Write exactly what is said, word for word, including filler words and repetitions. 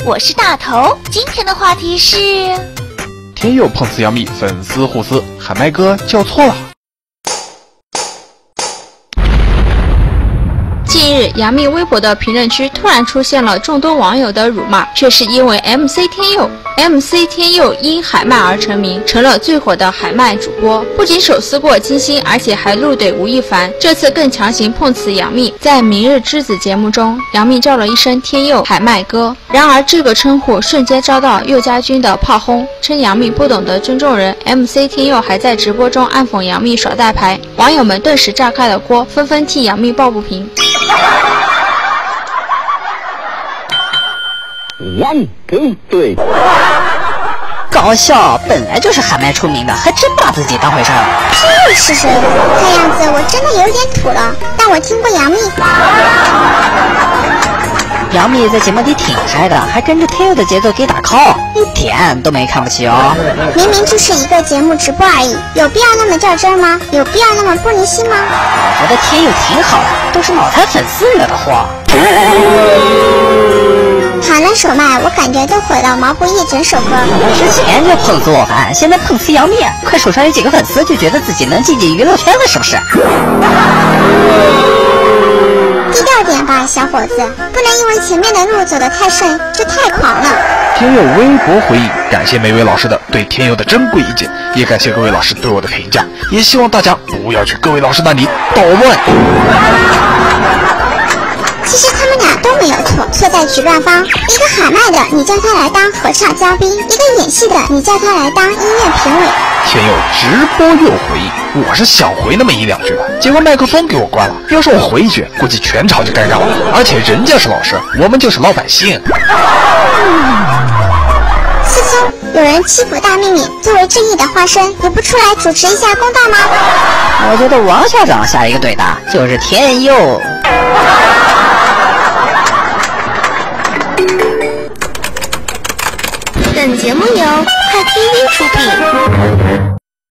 我是大头。今天的话题是天佑碰瓷杨幂，粉丝互撕，喊麦哥叫错了。 近日，杨幂微博的评论区突然出现了众多网友的辱骂，却是因为 M C 天佑。M C 天佑因海麦而成名，成了最火的海麦主播。不仅手撕过金星，而且还怒怼吴亦凡，这次更强行碰瓷杨幂。在《明日之子》节目中，杨幂叫了一声天佑海麦哥，然而这个称呼瞬间遭到佑家军的炮轰，称杨幂不懂得尊重人。M C 天佑还在直播中暗讽杨幂耍大牌，网友们顿时炸开了锅，纷纷替杨幂抱不平。 One two three。 搞笑本来就是海麦出名的，还真把自己当回事儿。 天佑是谁？看样子我真的有点土了，但我听过杨幂。 杨幂在节目里挺嗨的，还跟着天佑的节奏给打 call， 一点都没看不起哦。 明明就是一个节目直播而已，有必要那么较真吗？有必要那么玻璃心吗？ 我觉得天佑挺好的，都是脑残粉丝惹的祸。 好了，手麦，我感觉都毁了毛不易整首歌。 之前就碰瓷我凡，现在碰瓷杨幂，快手上有几个粉丝就觉得自己能进进娱乐圈了，是不是？ 低调点吧，小伙子，不能因为前面的路走得太顺就太狂了。 天佑微博回应，感谢每位老师的对天佑的珍贵意见，也感谢各位老师对我的评价，也希望大家不要去各位老师那里捣乱。 其实他们俩都没有错，错在举办方。一个喊麦的，你叫他来当合唱嘉宾；一个演戏的，你叫他来当音乐评委。 天佑直播又回应，我是想回那么一两句的，结果麦克风给我关了。要是我回一句，估计全场就尴尬了。而且人家是老师，我们就是老百姓。 思聪，有人欺负大幂幂，作为正义的化身，也不出来主持一下公道吗？ 我觉得王校长下一个对的就是天佑。 本节目由快 T V 出品。